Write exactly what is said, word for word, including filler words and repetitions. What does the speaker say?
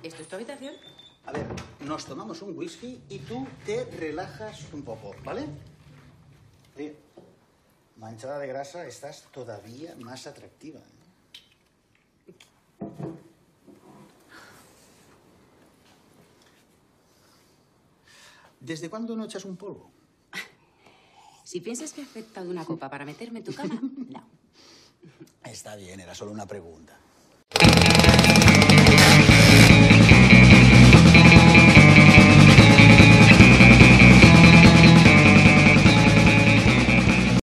¿Esto es tu habitación? A ver, nos tomamos un whisky y tú te relajas un poco, ¿vale? Oye, manchada de grasa, estás todavía más atractiva, ¿eh? ¿Desde cuándo no echas un polvo? Si piensas que he aceptado una copa para meterme en tu cama, no. Está bien, era solo una pregunta.